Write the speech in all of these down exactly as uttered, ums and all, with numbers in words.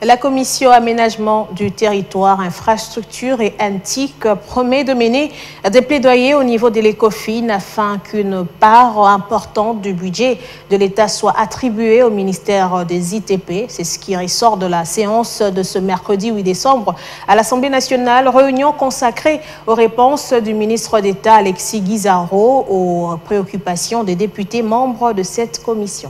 La commission aménagement du territoire, infrastructure et antique promet de mener des plaidoyers au niveau de l'Ecofin afin qu'une part importante du budget de l'État soit attribuée au ministère des I T P. C'est ce qui ressort de la séance de ce mercredi huit décembre à l'Assemblée nationale, réunion consacrée aux réponses du ministre d'État Alexis Guizarro aux préoccupations des députés membres de cette commission.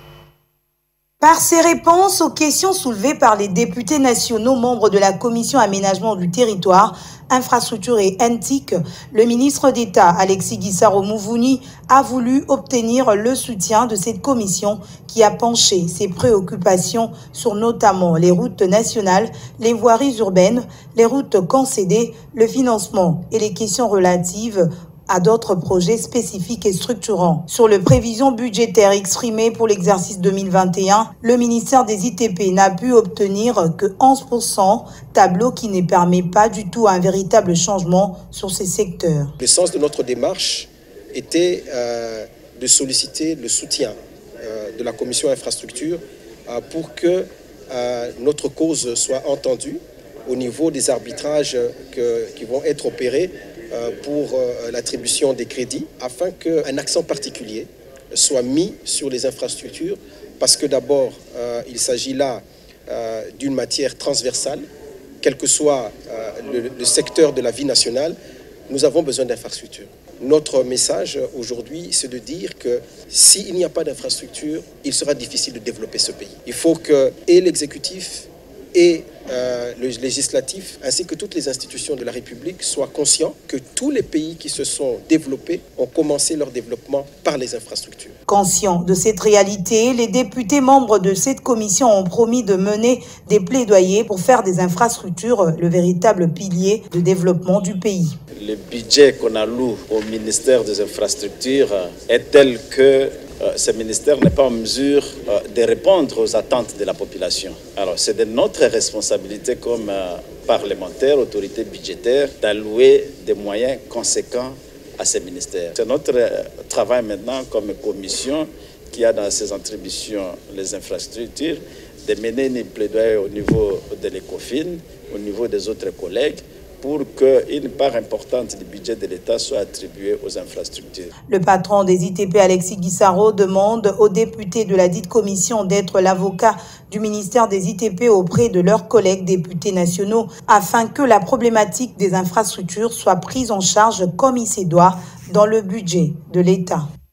Par ses réponses aux questions soulevées par les députés nationaux membres de la Commission aménagement du territoire, infrastructure et antique, le ministre d'État Alexis Guizarro Mouvouni a voulu obtenir le soutien de cette commission qui a penché ses préoccupations sur notamment les routes nationales, les voiries urbaines, les routes concédées, le financement et les questions relatives à d'autres projets spécifiques et structurants. Sur les prévisions budgétaires exprimées pour l'exercice deux mille vingt et un, le ministère des I T P n'a pu obtenir que onze pour cent, tableau qui ne permet pas du tout un véritable changement sur ces secteurs. Le sens de notre démarche était euh, de solliciter le soutien euh, de la commission infrastructure euh, pour que euh, notre cause soit entendue au niveau des arbitrages que, qui vont être opérés pour l'attribution des crédits, afin qu'un accent particulier soit mis sur les infrastructures, parce que d'abord, euh, il s'agit là euh, d'une matière transversale, quel que soit euh, le, le secteur de la vie nationale, nous avons besoin d'infrastructures. Notre message aujourd'hui, c'est de dire que s'il n'y a pas d'infrastructure, il sera difficile de développer ce pays. Il faut que et l'exécutif et euh, le législatif, ainsi que toutes les institutions de la République soient conscients que tous les pays qui se sont développés ont commencé leur développement par les infrastructures. Conscients de cette réalité, les députés membres de cette commission ont promis de mener des plaidoyers pour faire des infrastructures le véritable pilier de développement du pays. Le budget qu'on alloue au ministère des Infrastructures est tel que Euh, ce ministère n'est pas en mesure euh, de répondre aux attentes de la population. Alors c'est de notre responsabilité comme euh, parlementaires, autorités budgétaires, d'allouer des moyens conséquents à ce ministère. C'est notre euh, travail maintenant comme commission qui a dans ses attributions les infrastructures de mener une plaidoyer au niveau de l'Ecofin, au niveau des autres collègues, pour qu'une part importante du budget de l'État soit attribuée aux infrastructures. Le patron des I T P, Alexis Guizarro, demande aux députés de la dite commission d'être l'avocat du ministère des I T P auprès de leurs collègues députés nationaux afin que la problématique des infrastructures soit prise en charge comme il se doit dans le budget de l'État.